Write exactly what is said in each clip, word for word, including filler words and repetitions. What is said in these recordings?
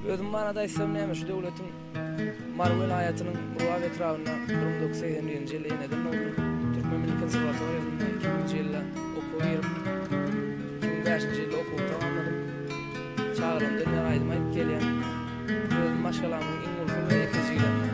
Özüm manada isem näme şu döwletiň mar vilayatynyň Murwa etrafynda bir ming dokuz yüz seksen birinji ýylda ýene-de boldy. Türkmen Milli Konserwatoriýasynda iki minji ýylda okuw berip, iki ming beşinji ýylda okuw tamamladym. Çağrymdan ýaraýdym aýdyp gelýär. Özüm maşgalamyň iň ulkan we ekinji ýylynda.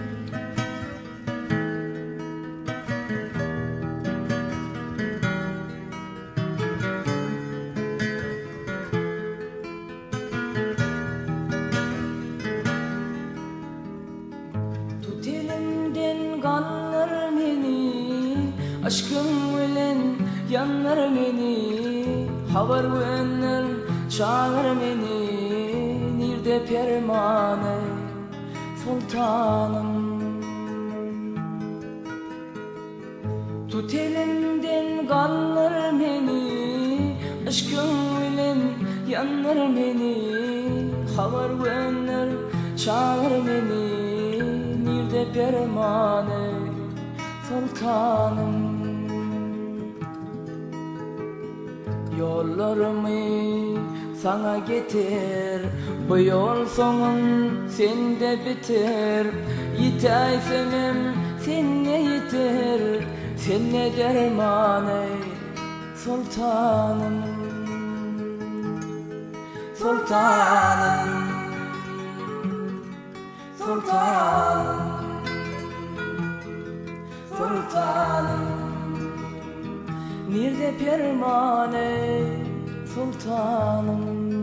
Ganlar meni, aşkın bilen yanlar meni, havar verenler çağır meni, nirde permane sultanım. Tut elimden ganlar meni, aşkın bilen yanlar meni, havar verenler çağır meni, nirde permane sultanım. Yollarımı sana getir, bu yol sonun sende biter. Yitay senem senne yeter, senne dermane sultanım. Sultanım, sultanım, sultanım, nirde permane sultanım.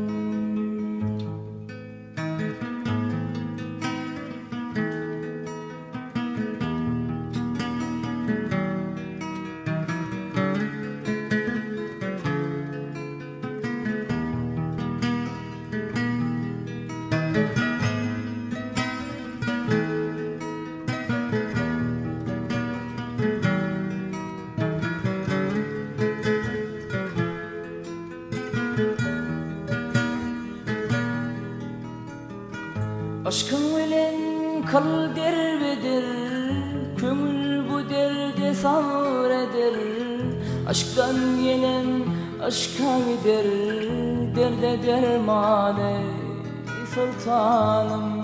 Aşkın bilen kal derbedir, köngül bu derde sabreder. Aşktan gelen aşka gider, derde dermane sultanım.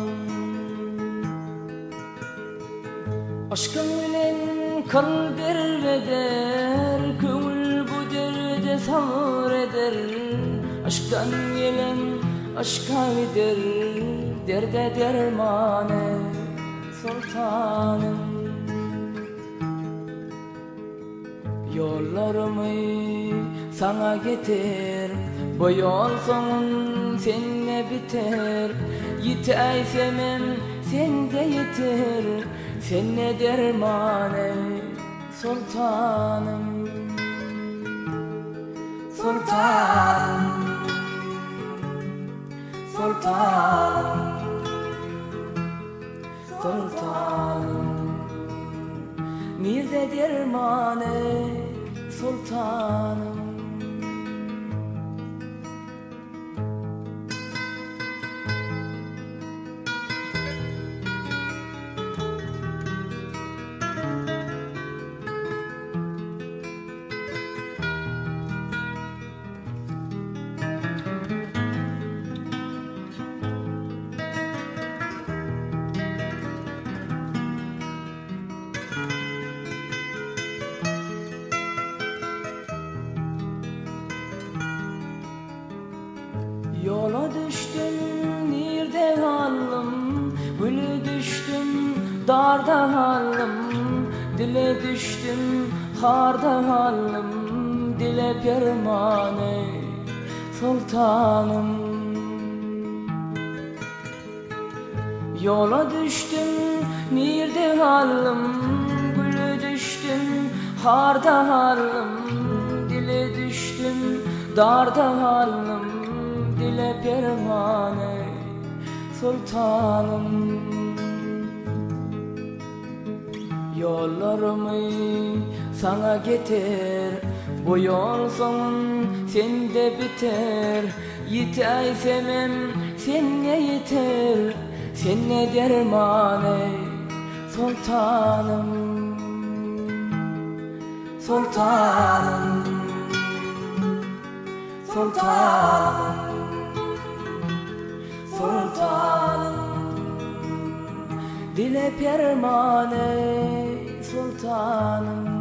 Aşkın bilen kal derbeder, köngül bu derde sabreder. Aşktan gelen aşka gider, derde dermane sultanım. Yollarımı sana getir, bu yol sonun seninle biter. Yitay semem sende yeter, senne dermane sultanım. Sultanım, sultanım, sultanım, nirde dermane sultanım. Yola düştüm, nirde halım, gülü düştüm, darda halım. Dile düştüm, harda halım, dile permane sultanım. Yola düştüm, nirde halım, gülü düştüm, harda halım. Dile düştüm, darda halım, dile permane sultanım. Yollarımı sana getir, bu yol sonun sende biter. Yitay semem senne yeter, senne dermane sultanım. Sultanım, sultanım, sultanım. Dile permane sultanım.